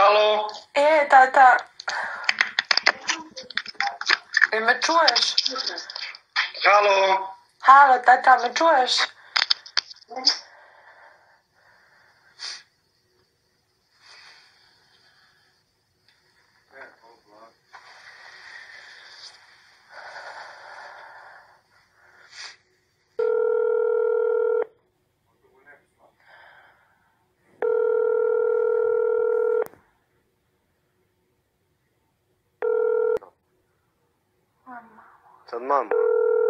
Halo? Tata. Me čuješ? Halo? Halo, tata, me čuješ? Sad mama.